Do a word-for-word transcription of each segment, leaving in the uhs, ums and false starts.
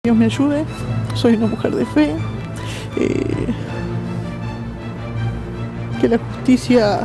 Dios me ayude, soy una mujer de fe, eh, que la justicia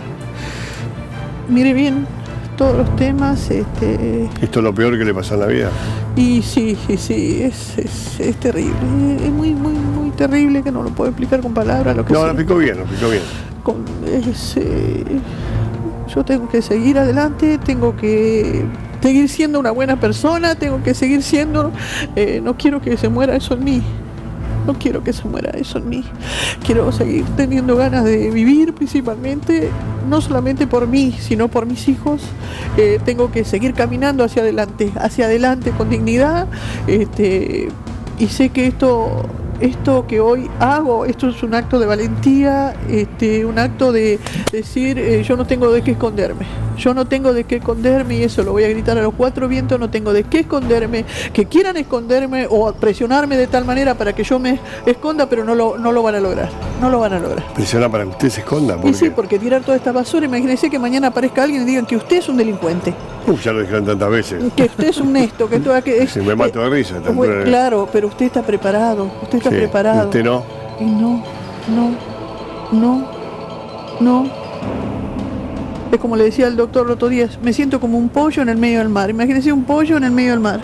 mire bien todos los temas. Este, ¿Esto es lo peor que le pasó en la vida? Y sí, sí, sí, es, es, es terrible, es muy, muy, muy terrible, que no lo puedo explicar con palabras. Lo que no, sea. lo explicó bien, lo explicó bien. Con, es, eh, yo tengo que seguir adelante, tengo que seguir siendo una buena persona, tengo que seguir siendo, eh, no quiero que se muera eso en mí, no quiero que se muera eso en mí, quiero seguir teniendo ganas de vivir, principalmente, no solamente por mí, sino por mis hijos. Eh, tengo que seguir caminando hacia adelante, hacia adelante con dignidad, este, y sé que esto... Esto que hoy hago, esto es un acto de valentía, este, un acto de decir, eh, yo no tengo de qué esconderme, yo no tengo de qué esconderme, y eso lo voy a gritar a los cuatro vientos, no tengo de qué esconderme, que quieran esconderme o presionarme de tal manera para que yo me esconda, pero no lo, no lo van a lograr, no lo van a lograr. ¿Presiona para que usted se esconda? ¿Por Y sí, qué? porque tirar toda esta basura, imagínense que mañana aparezca alguien y digan que usted es un delincuente. Uf, ya lo dijeron tantas veces. Que usted es un esto, que todo que es, Si me mato de risa. eh, bueno, claro, pero usted está preparado, usted está sí, preparado. ¿Usted no? Y no, no, no, no. Es como le decía el doctor el otro día, me siento como un pollo en el medio del mar. Imagínense un pollo en el medio del mar.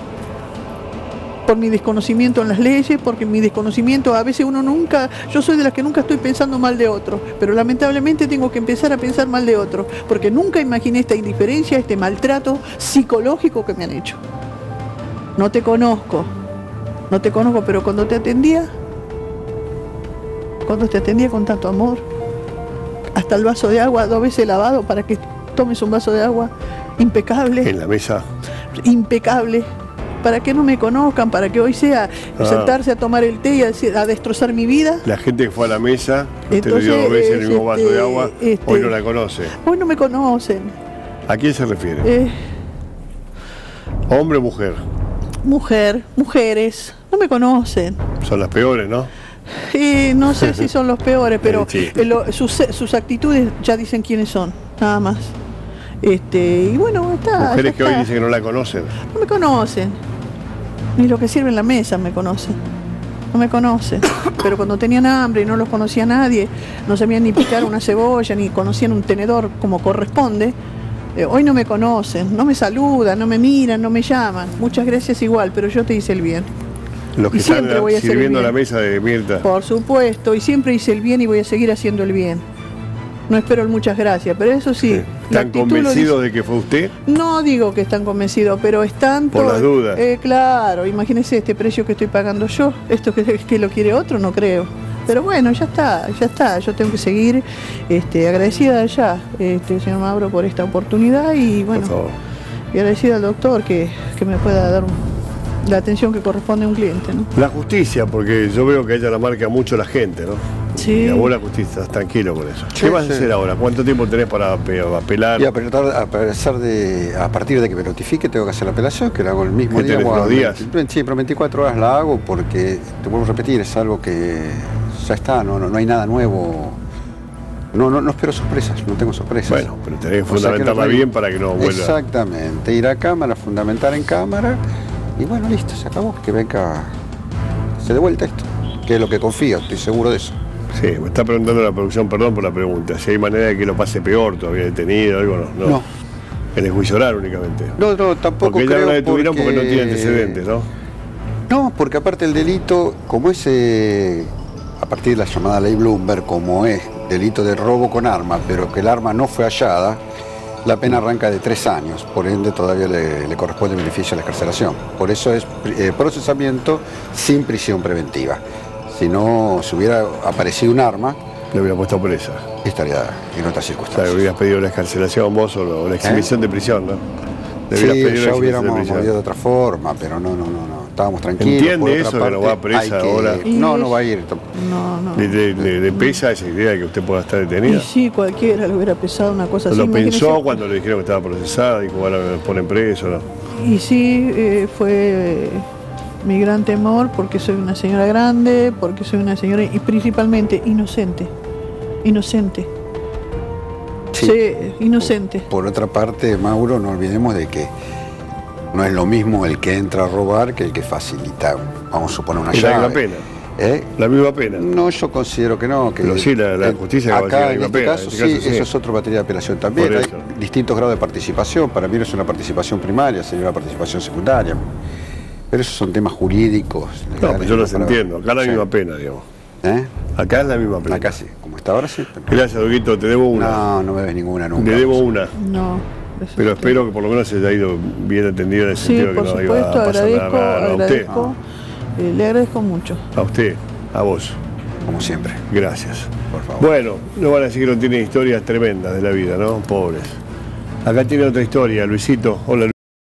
Por mi desconocimiento en las leyes, porque mi desconocimiento, a veces uno nunca, yo soy de las que nunca estoy pensando mal de otro, pero lamentablemente tengo que empezar a pensar mal de otro, porque nunca imaginé esta indiferencia, este maltrato psicológico que me han hecho. No te conozco, no te conozco, pero cuando te atendía, cuando te atendía con tanto amor, hasta el vaso de agua, dos veces lavado para que tomes un vaso de agua, impecable. En la mesa. Impecable. Para que no me conozcan, para que hoy sea ah. sentarse a tomar el té y a, a destrozar mi vida. La gente que fue a la mesa, que usted Entonces, le dio dos veces el mismo este, vaso de agua, este, hoy no la conoce. Hoy no me conocen. ¿A quién se refiere? Eh, ¿Hombre o mujer? Mujer, mujeres, no me conocen. Son las peores, ¿no? Eh, no sé si son los peores, pero sí. eh, lo, sus, sus actitudes ya dicen quiénes son, nada más. Este, y bueno, está. Mujeres que está. hoy dicen que no la conocen. No me conocen. Ni lo que sirve en la mesa me conocen. No me conocen. Pero cuando tenían hambre y no los conocía nadie, no sabían ni picar una cebolla, ni conocían un tenedor como corresponde, eh, hoy no me conocen, no me saludan, no me miran, no me llaman. Muchas gracias igual, pero yo te hice el bien. Los que y están siempre voy a sirviendo hacer el la mesa de Mirta. Por supuesto, y siempre hice el bien y voy a seguir haciendo el bien. No espero el muchas gracias, pero eso sí. sí. ¿Están convencidos de que fue usted? No digo que están convencidos, pero están... Por las dudas. Eh, claro, imagínense este precio que estoy pagando yo, esto que, que lo quiere otro, no creo. Pero bueno, ya está, ya está, yo tengo que seguir este, agradecida ya, este, señor Mauro, por esta oportunidad y bueno, y agradecida al doctor que, que me pueda dar un, la atención que corresponde a un cliente, ¿no? La justicia, porque yo veo que a ella la marca mucho la gente, ¿no? Sí. Y a vos la justicia, estás tranquilo con eso. Sí, ¿Qué vas sí. a hacer ahora? ¿Cuánto tiempo tenés para apelar? Y a, a, pesar de, a partir de que me notifique, tengo que hacer la apelación, que la hago el mismo ¿Qué día. tenés, unos días? Sí, pero veinticuatro horas la hago porque, te vuelvo a repetir, es algo que ya está, no, no, no hay nada nuevo. No, no, no espero sorpresas, no tengo sorpresas. Bueno, pero tenés que fundamentarla o sea que bien para que no vuelva. Exactamente, ir a cámara, fundamentar en cámara y bueno, listo, se acabó, que venga, se dé vuelta esto, que es lo que confío, estoy seguro de eso. Sí, me está preguntando la producción, perdón por la pregunta, si hay manera de que lo pase peor, todavía detenido, algo no. No. no. En el juicio oral únicamente. No, no, tampoco porque creo ya no la detuvieron porque... porque no tiene antecedentes, ¿no? No, porque aparte el delito, como es eh, a partir de la llamada ley Bloomberg, como es delito de robo con arma, pero que el arma no fue hallada, la pena arranca de tres años, por ende todavía le, le corresponde beneficio a la excarcelación. Por eso es eh, procesamiento sin prisión preventiva. Si no, si hubiera aparecido un arma, le hubiera puesto presa. Estaría en otras circunstancias. O sea, hubieras pedido la excarcelación vos o la exhibición ¿Eh? de prisión, ¿no? Sí, ya hubiéramos movido de otra forma, pero no, no, no, no. Estábamos tranquilos. ¿Entiende eso parte, que no va presa que... ahora? No, no va a ir. No, no. ¿Le, le, le, le pesa esa idea de que usted pueda estar detenida? Y sí, cualquiera le hubiera pesado una cosa así. ¿Lo pensó Imagínese... cuando le dijeron que estaba procesada? Dijo, ahora me ponen preso, ¿no? Y sí, eh, fue... Eh... mi gran temor porque soy una señora grande, porque soy una señora y principalmente inocente, inocente, sí, sí inocente. Por, por otra parte, Mauro, no olvidemos de que no es lo mismo el que entra a robar que el que facilita vamos a suponer una ¿Y llave. la misma pena? ¿Eh? ¿La misma pena? No, yo considero que no. Que Pero sí, la, la justicia acá, va a en la este misma caso, pena. En sí, este caso, eso es otro materia de apelación también. Por Hay eso. distintos grados de participación. Para mí no es una participación primaria, sería una participación secundaria. Pero esos son temas jurídicos. No, legales, pues yo los para- entiendo. Acá es la Sí. misma pena, digamos. ¿Eh? Acá es la misma pena. Acá sí, como está ahora sí. pero- Gracias, Doguito, te debo una. No, no me ves ninguna nunca. Te debo una. No. eso Pero es espero que por lo menos se haya ido bien atendido en el Sí, sentido de por que no supuesto, iba a pasar agradezco, nada raro. A usted, agradezco, eh, le agradezco mucho. a usted, a vos. Como siempre, Gracias. por favor. Bueno, no van a decir que no tiene historias tremendas de la vida, ¿no? Pobres. Acá tiene otra historia, Luisito. Hola, Luis.